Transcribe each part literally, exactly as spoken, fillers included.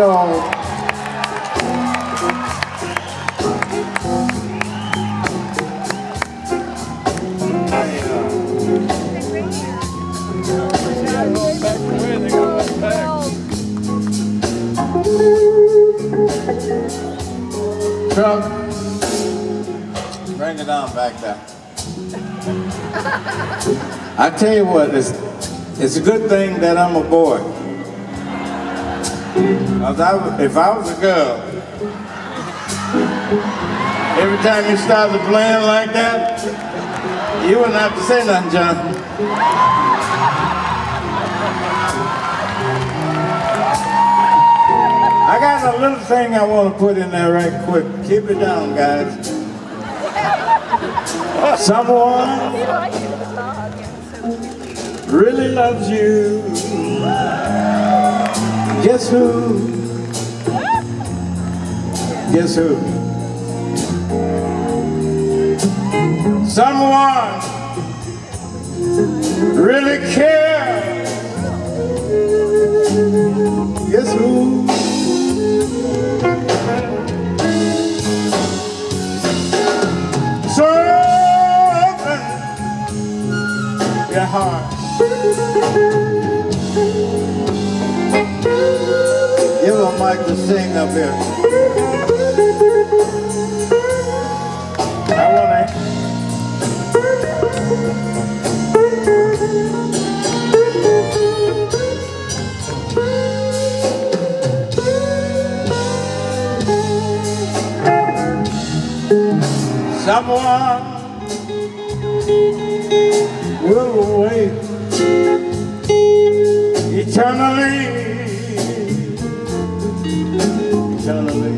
go. Truck, bring it on back there. I tell you what, it's, it's a good thing that I'm a boy. I, if I was a girl, every time you started playing like that, you wouldn't have to say nothing, John. I got a little thing I want to put in there right quick. Keep it down, guys. Someone really loves you. Guess who? Guess who? Someone really cares. Guess who? So open your heart. Give a mic to sing up here. I want it. Someone will wait eternally, eternally.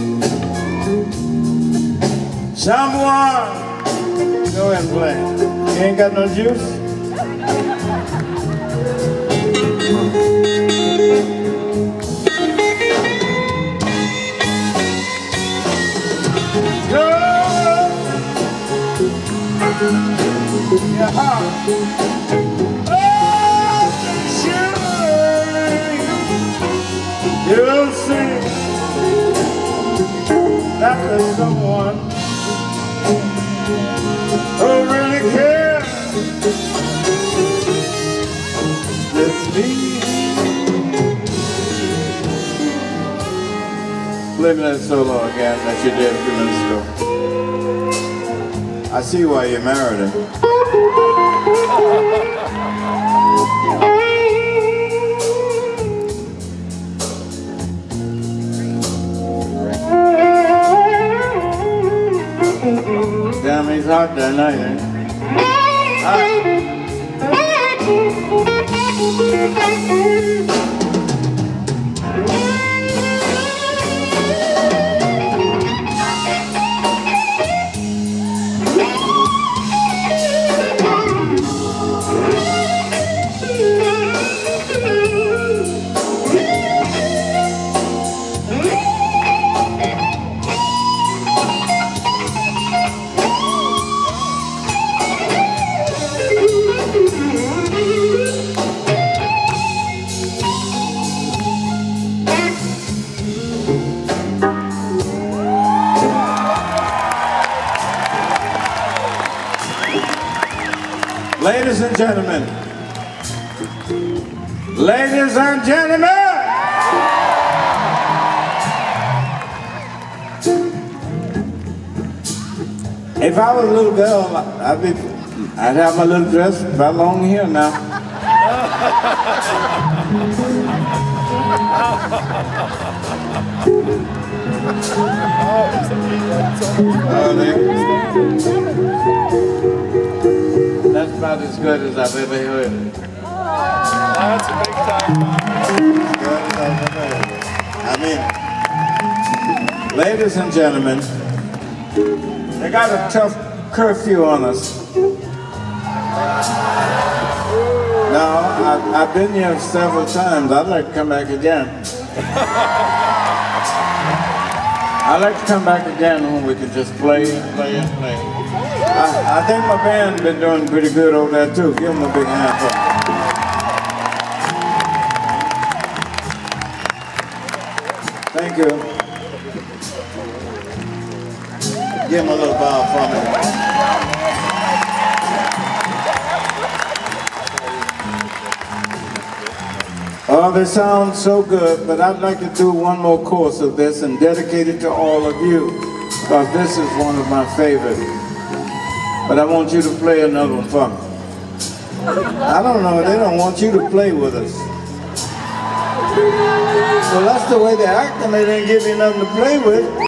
Someone, go ahead and play. You ain't got no juice? Go! Your heart. Oh, sure. You'll see that there's someone who really cares. It's me. Play me that solo again that you did a few minutes ago. I see why you married him. Damn, he's hot that night, eh? Hot. Ladies and gentlemen, ladies and gentlemen, if I was a little girl, I'd be, I'd have my little dress about long here now. Oh, that's about as good as I've ever heard. That's a big time. As good as I've ever heard. I mean, ladies and gentlemen, they got a tough curfew on us. Now, I've, I've been here several times. I'd like to come back again. I'd like to come back again when we can just play and play and play. I, I think my band's been doing pretty good over there too. Give them a big hand for it. Thank you. Give him a little bow for me. Oh, they sound so good, but I'd like to do one more course of this and dedicate it to all of you, because this is one of my favorites. But I want you to play another one for me. I don't know, they don't want you to play with us. Well, that's the way they act, and they didn't give you nothing to play with.